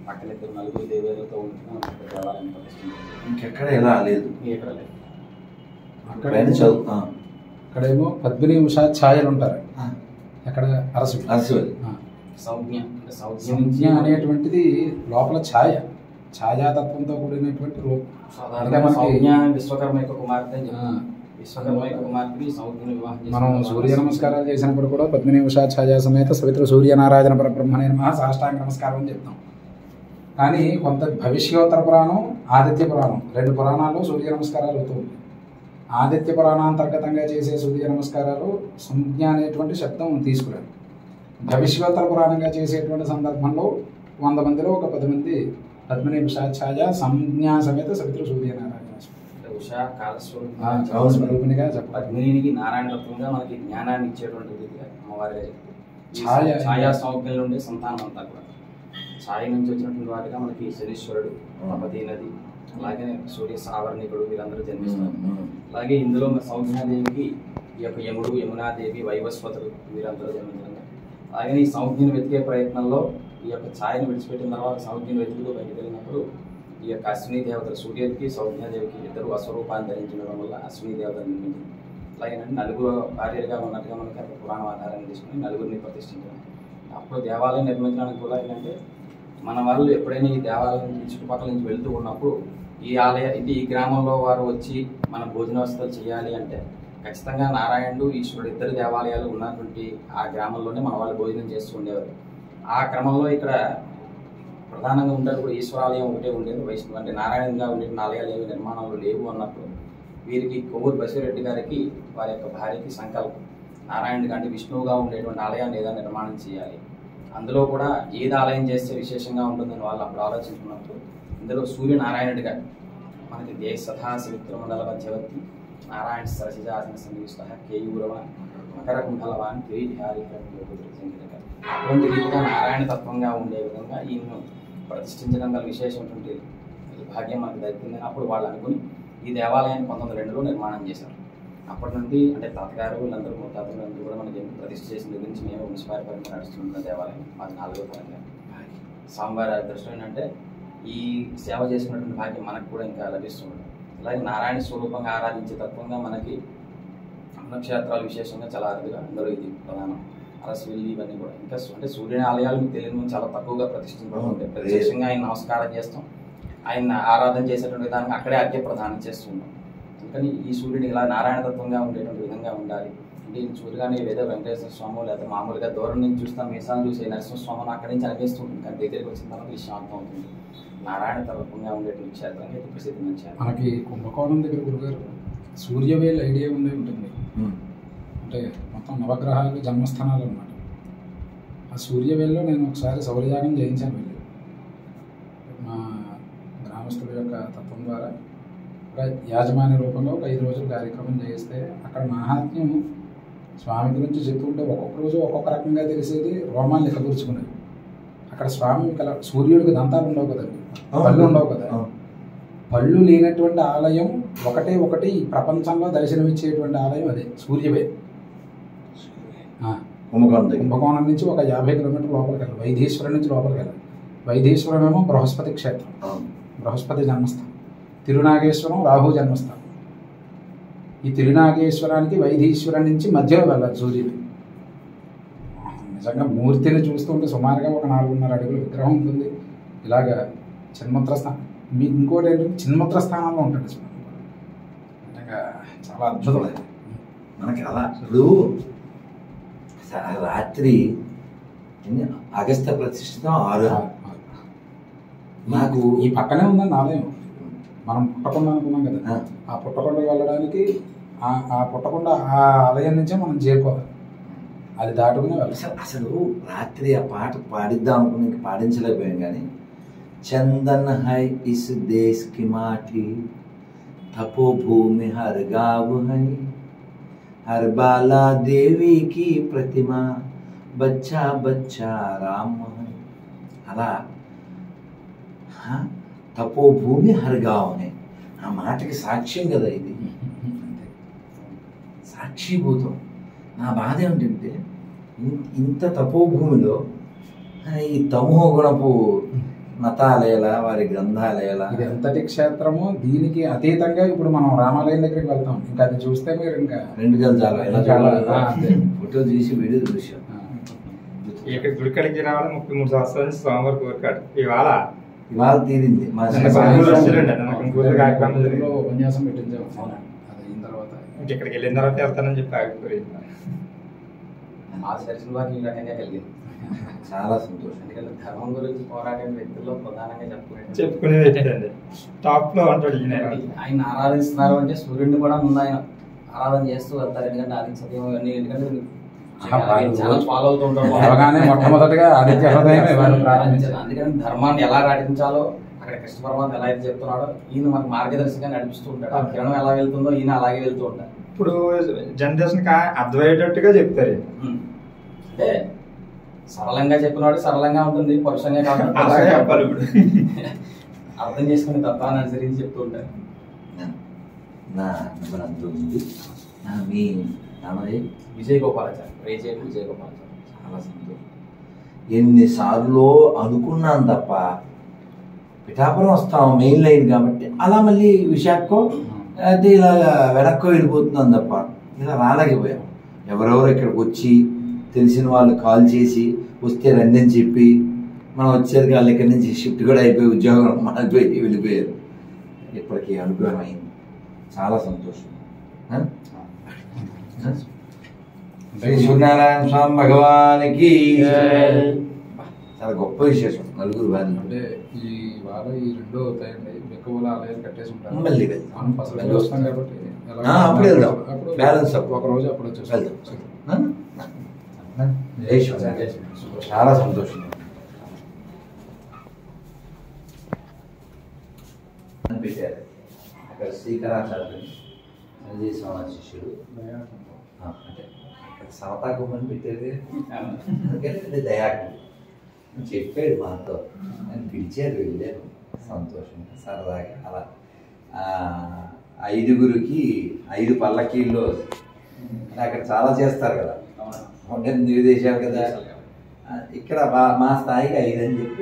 పక్కన నలుగురు దేవేలతో ఉంటున్నాం దేవాలయం ప్రతిష్ఠించారు. ఇంకెక్కడ ఎలా లేదు, ఎక్కడ లేదు. అక్కడేమో పద్మిని ఉషా ఛాయలు ఉంటారు. అక్కడ అరసు సౌజ్ఞ సౌజ్ఞ అనేటువంటిది లోపల ఛాయాతత్వంతో కూడినటువంటి రూపం. విశ్వకర్మ యొక్క కుమార్తె. విశ్వకర్మ యొక్క కుమార్తెకి సౌజ్ఞ వివాహం. మనం సూర్య నమస్కారాలు చేసినప్పుడు కూడా పద్మిని ఉషా ఛాయా సమేత సవిత్ర సూర్యనారాయణ పరబ్రహ్మణే నమః సాష్టాంగ నమస్కారం అని చెప్తాం. కానీ కొంత భవిష్యోత్తర పురాణం, ఆదిత్య పురాణం, 2 పురాణాల్లో సూర్య నమస్కారాలు అవుతూ ఉంటాయి. ఆదిత్య పురాణాంతర్గతంగా చేసే సూర్య నమస్కారాలు సంజ్ఞ అనేటువంటి శబ్దం తీసుకురారు. భవిష్యోత్తర పురాణంగా చేసేటువంటి సందర్భంలో 100 మందిలో ఒక 10 మంది పద్మిని ఉషా ఛాయ సంజ్ఞా సమేత సవిత్ర సూర్యనారాయణ ఉషా కాలస్వరూపిణిగా పద్మినికి నారాయణ తత్వంగా మనకి జ్ఞానాన్ని ఇచ్చేటువంటి అమ్మవారిగా ఛాయా సంజ్ఞల నుండి సంతానం అంతా కూడా ఛాయ నుంచి వచ్చినటువంటి వాటిగా మనకి శనీశ్వరుడు, తపతీ నది, అలాగే సూర్య సావర్ణికుడు వీరందరూ జన్మిస్తారు. అలాగే ఇందులో సౌజ్ఞాదేవికి ఈ యొక్క యముడు, యమునాదేవి, వైవస్వతుడు వీరందరూ జన్మించారు. అలాగే ఈ సంజ్ఞను వెతికే ప్రయత్నంలో ఈ యొక్క ఛాయను విడిచిపెట్టిన తర్వాత సంజ్ఞను వెతుకుతూ బయటకు వెళ్ళినప్పుడు ఈ యొక్క అశ్విని దేవతలు సూర్యుడికి సౌజ్ఞాదేవికి ఇద్దరు అస్వరూపాన్ని ధరించడం వల్ల అశ్విని దేవతలు నిర్మించింది. అలాగే నలుగురు భార్యలుగా ఉన్నట్టుగా మనకి అక్కడ పురాణం ఆధారాన్ని తీసుకుని నలుగురిని ప్రతిష్ఠించడం. అప్పుడు దేవాలయం నిర్మించడానికి కూడా ఏంటంటే మన వాళ్ళు ఎప్పుడైనా ఈ దేవాలయం చుట్టుపక్కల నుంచి వెళ్తూ ఉన్నప్పుడు ఈ గ్రామంలో వారు వచ్చి మన భోజన వసతులు చేయాలి అంటే ఖచ్చితంగా నారాయణుడు, ఈశ్వరుడు ఇద్దరు దేవాలయాలు ఉన్నటువంటి ఆ గ్రామంలోనే మన వాళ్ళు భోజనం చేస్తూ ఉండేవారు. ఆ క్రమంలో ఇక్కడ ప్రధానంగా ఉండేది కూడా ఈశ్వరాలయం ఒకటే ఉండేది. వైష్ణవ అంటే నారాయణంగా ఉండే ఆలయాలు ఏవి నిర్మాణాలు లేవు అన్నప్పుడు వీరికి కొవ్వూరు బసిరెడ్డి గారికి వారి యొక్క భార్యకి సంకల్పం, నారాయణుడికి అంటే విష్ణువుగా ఉండేటువంటి ఆలయాన్ని ఏదైనా నిర్మాణం చేయాలి. అందులో కూడా ఏది ఆలయం చేస్తే విశేషంగా ఉంటుందని వాళ్ళు అప్పుడు ఆలోచించుకున్నప్పుడు ఇందులో సూర్యనారాయణుడిగా మనకి దేశ సదా సవిత్రమండల మధ్యవర్తి నారాయణ సరసిజాసన సన్నివిష్ట కేయూరవ మకర కుండలవాన్ అటువంటి రీతిగా నారాయణ తత్వంగా ఉండే విధంగా ఈయన్ను ప్రతిష్ఠించడం గల విశేషమైనటువంటి భాగ్యం మనకు దక్కిందని అప్పుడు వాళ్ళు అనుకుని ఈ దేవాలయాన్ని 1902లో నిర్మాణం చేశారు. అప్పటి నుండి అంటే తాతగారు వీళ్ళందరూ ముత్తాతలందరూ కూడా మనకి ప్రతిష్ఠ చేసిన దగ్గర నుంచి మేము మున్సిపాలిటీ పరంగా నడుస్తున్న దేవాలయం మాది 4వ తరంగా. స్వామివారి దృష్టి ఏంటంటే ఈ సేవ చేసుకున్నటువంటి భాగ్యం మనకు కూడా ఇంకా లభిస్తుంది. అలాగే నారాయణ స్వరూపంగా ఆరాధించే తత్వంగా మనకి అన్నక్షేత్రాలు విశేషంగా చాలా అరుదుగా అందులో ఇది ప్రధానం. అరసవిల్లి ఇవన్నీ కూడా ఇంకా అంటే సూర్యుని ఆలయాలు మీకు తెలియని చాలా తక్కువగా ప్రతిష్ఠించడం ఉంటాయి. ప్రత్యక్షంగా ఆయన నమస్కారం చేస్తాం, ఆయన ఆరాధన చేసేటువంటి విధానంగా అక్కడే అర్ఘ్య ప్రదానం చేస్తుంటాం. అందుకని ఈ సూర్యుని ఇలా నారాయణ తత్వంగా ఉండేటువంటి విధంగా ఉండాలి. అంటే ఈయన చూడగానే ఏదో వెంకటేశ్వర స్వామి లేదా మామూలుగా దూరం నుంచి చూస్తాం, మీసాలు చూసే నరసింహస్వామిని అక్కడి నుంచి అనిపిస్తుంటుంది. కానీ దగ్గరికి వచ్చిన తర్వాత విశ్రాంతం అవుతుంది. నారాయణ తత్వంగా ఉండేటువంటి క్షేత్రంగా ఇది ప్రసిద్ధించారు. మనకి కుంభకోణం దగ్గర గురుగారు సూర్యవేల్ ఐడియా ఉండే ఉంటుంది. అంటే మొత్తం నవగ్రహాలు జన్మస్థానాలు అన్నమాట. ఆ సూర్యవేల్లో నేను ఒకసారి సౌరయాగం చేయించాను. వెళ్ళి మా గ్రామస్తుల యొక్క తత్వం ద్వారా ఒక యాజమాన్య రూపంలో ఒక 5 రోజులు కార్యక్రమం చేయిస్తే అక్కడ మహాత్మ్యం స్వామి గురించి చెప్తుంటే ఒక్కొక్క రోజు ఒక్కొక్క రకంగా తెలిసేది. రోమాలు ఎక్కగూర్చుకునేది. అక్కడ స్వామి సూర్యుడికి దంతాలు ఉండవు కదండి, పళ్ళు ఉండవు కదా. పళ్ళు లేనటువంటి ఆలయం ఒకటి ఈ ప్రపంచంలో దర్శనమిచ్చేటువంటి ఆలయం అదే సూర్యవే. కుంభకోణం నుంచి ఒక 50 కిలోమీటర్ల లోపలికి వెళ్ళాలి. వైదీశ్వరం నుంచి లోపలికి వెళ్ళాలి. వైదీశ్వరం ఏమో బృహస్పతి క్షేత్రం, బృహస్పతి జన్మస్థానం. తిరునాగేశ్వరం రాహు జన్మస్థానం. ఈ తిరునాగేశ్వరానికి వైదీశ్వరం నుంచి మధ్యలో వెళ్ళాలి సూర్యుడు. నిజంగా మూర్తిని చూస్తుంటే సుమారుగా ఒక 4.5 అడుగుల విగ్రహం ఉంటుంది. ఇలాగ చిన్మూత్ర స్థానం. మీకు ఇంకోటి ఏంటంటే చిన్మూత్ర స్థానంలో ఉంటుంది స్వామి. నిజంగా చాలా అద్భుతం. మనకి అలా ఇప్పుడు రాత్రి అగస్త్య ప్రతిష్ఠితం 6 నాకు ఈ పక్కనే ఉందండి ఆలయం. మనం పుట్టకొండ అనుకున్నాం కదా, ఆ పుట్టకొండకు వెళ్ళడానికి ఆ పుట్టకొండ ఆ ఆలయం నుంచే మనం చేరుకోవాలి. అది దాటుకునే వెళ్ళాలి. అసలు రాత్రి ఆ పాట పాడిద్దాం అనుకుని పాడించలేకపోయాం. కానీ చందన్ హై ఇస్ దేశ్ కి మాటి తపోభూమి హర్ గావ్ హై హర్ బాలా దేవి కి ప్రతిమా బచ్చా బచ్చా రామ్ హై. అలా తపోభూమి హర్ గావ్ హై ఆ మాటకి సాక్ష్యం కదా ఇది, సాక్షిభూతం. నా బాధ ఏమిటంటే ఇంత తపోభూమిలో ఈ తమో గుణపు మతాలేలా, వారి గ్రంథాలేలా. ఇది ఎంతటి క్షేత్రము, దీనికి అతీతంగా ఇప్పుడు మనం రామాలయం దగ్గరికి వెళ్తాం. ఇంకా అది చూస్తే మీరు ఇంకా 2 గంటలు ఫోటో తీసి వీడియో చూసాం. ఇక్కడ గుడికాడికి రావాలి 33 సంవత్సరాల నుంచి స్వామివారి కోరికాడు. ఇవాళ తీరింది. మా ఉపన్యాసం పెట్టించాము. అది అయిన తర్వాత ఇక్కడికి వెళ్ళిన తర్వాత వెళ్తానని చెప్పి ఆగిపోయింది. దర్శన వారికి ఈ రకంగా కలిగింది. చాలా సంతోషం. ఎందుకంటే ధర్మం గురించి పోరాడే వ్యక్తుల్లో ప్రధానంగా చెప్పుకునే వ్యక్తి టాప్ లో ఉంటాడు. ఆయన ఆరాధిస్తున్నారు అంటే సూర్యుడిని కూడా ముందు ఆయన ఆరాధన చేస్తూ వెళ్తారు. ఎందుకంటే ఆదిత్య సత్యం ఇవన్నీ ఎందుకంటే చాలా ఫాలో అవుతూ ఉంటారు. మొట్టమొదటిగా ఆదిత్య హృదయమే ప్రారంభించారు. అందుకని ధర్మాన్ని ఎలా నడిపించాలో అక్కడ కృష్ణ పరమాత్మ ఎలా అయితే చెప్తున్నాడో ఈయన మనకు మార్గదర్శకంగా నడిపిస్తూ ఉంటాడు. ఆ కిరణం ఎలా వెళ్తుందో ఈయన అలాగే వెళ్తూ ఉంటారు. ఇప్పుడు జనరేషన్ అర్థమయ్యేటట్టుగా చెప్తారు. అంటే సరళంగా చెప్పినవాడు సరళంగా ఉంటుంది, పరుషంగా కాకుండా అర్థం చేసుకుని తత్వాన్ని అనుసరించి చెప్తూ ఉంటారు. నా నెంబర్ అంతా ఉంది. మీ నామదే విజయ్ గోపాలాచారి, రేజేపు విజయ్ గోపాలాచారి. చాలా సంతోషం. ఎన్నిసార్లు అనుకున్నాను తప్ప పిఠాపురం వస్తాం మెయిన్ లైన్ కాబట్టి, అలా మళ్ళీ విశాఖకో అయితే ఇలా వెనక్కో వెళ్ళిపోతున్నాను తప్ప ఇలా రాలేకపోయాం. ఎవరెవరు ఇక్కడికి వచ్చి తెలిసిన వాళ్ళు కాల్ చేసి వస్తే రండి అని చెప్పి మనం వచ్చేది వాళ్ళు ఇక్కడి నుంచి షిఫ్ట్ కూడా అయిపోయి ఉద్యోగం మారిపోయి వెళ్ళిపోయారు. ఇప్పటికీ అనుగ్రహం అయింది. చాలా సంతోషం. శ్రీ సూర్యనారాయణ స్వామి భగవానికి చాలా గొప్ప విశేషం. నలుగురు వారి అంటే ఈ వారం ఈ 2 అవుతాయండి. ఎక్కువ ఆలయాలు కట్టేసి ఉంటారు. మళ్ళీ వస్తాం కాబట్టి అప్పుడు వెళ్దాం. బ్యాలెన్స్ ఒక రోజు అప్పుడు వచ్చేస్తాం. చాలా సంతోషం. పెట్టారు అక్కడ శ్రీకరాచార్యుని సంజయ్ స్వామి శిష్యుడు. అంటే ఇక్కడ సమతాకుమని పెట్టేది. అందుకని దయాకు చెప్పాడు మాతో. అని పిలిచారు, వెళ్ళాను. సంతోషంగా సరదాగా అలా 5గురికి 5 పల్లకీల్లో అంటే అక్కడ చాలా చేస్తారు కదా, దేశాలు కదా. ఇక్కడ మా స్థాయికి 5 అని చెప్పి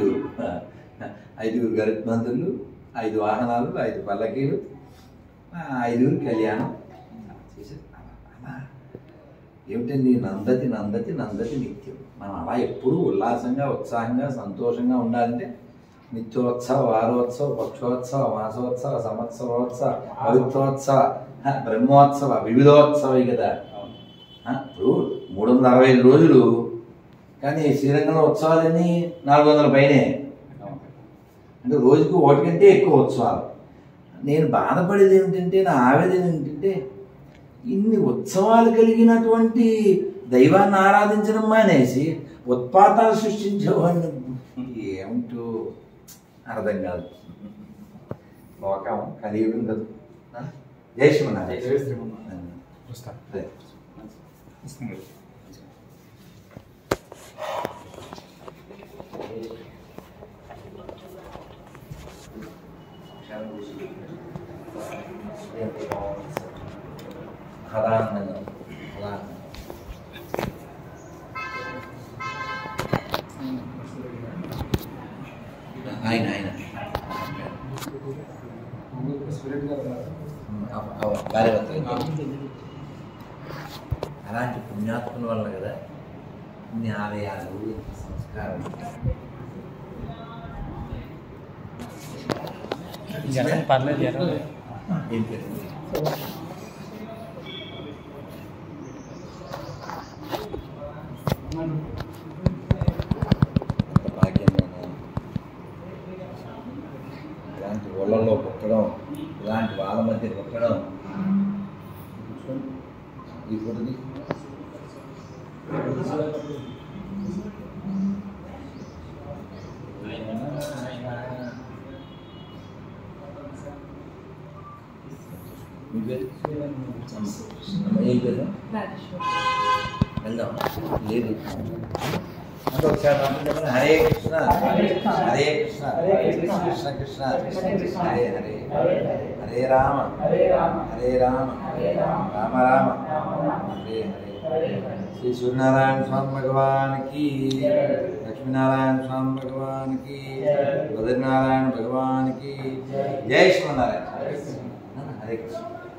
5 గరుత్మంతులు, 5 వాహనాలు, 5 పల్లకీలు, 5 కళ్యాణం చేసేది. అలా ఏమిటండి, నందతి నందతి నందతి నిత్యం. మనం అలా ఎప్పుడూ ఉల్లాసంగా ఉత్సాహంగా సంతోషంగా ఉండాలంటే నిత్యోత్సవ, వారోత్సవ, పక్షోత్సవ, మాసోత్సవ, సంవత్సరోత్సవ, పవిత్రోత్సవ, బ్రహ్మోత్సవ, వివిధోత్సవ కదా. ఇప్పుడు 365 రోజులు, కానీ శ్రీరంగంలో ఉత్సవాలన్నీ 400 పైనే. అంటే రోజుకు 1 కంటే ఎక్కువ ఉత్సవాలు. నేను బాధపడేది ఏమిటంటే, నా ఆవేదన ఏంటంటే, ఇన్ని ఉత్సవాలు కలిగినటువంటి దైవాన్ని ఆరాధించడం మానేసి ఉత్పాతాలు సృష్టించేవాడిని ఏమిటో అర్థం కాదు. లోకం కలియుగం కదా. జై శ్రీమన్నారాయణ. ఆయన అలాంటి పుణ్యాత్ముల వల్ల కదా ఇన్ని ఆలయాలు, సంస్కారం. పర్లేదు. ఏం పేరు? ఇలాంటి ఊళ్ళల్లో పుట్టడం, ఇలాంటి వాళ్ళ మధ్య పుట్టడం. ఈ ఫోటోది ఏం పేరు? వెళ్దాం. లేదు హరే కృష్ణ హరే కృష్ణ కృష్ణ కృష్ణ హరే హరే, హరే రామ హరే రామ రామ రామ హరే హరే. శ్రీ సూర్యనారాయణ స్వామి భగవానికి लक्ष्मीनारायण स्वामी भगवान की, बद्रीनारायण भगवान की जय। श्रीनारायण। हरे कृष्ण।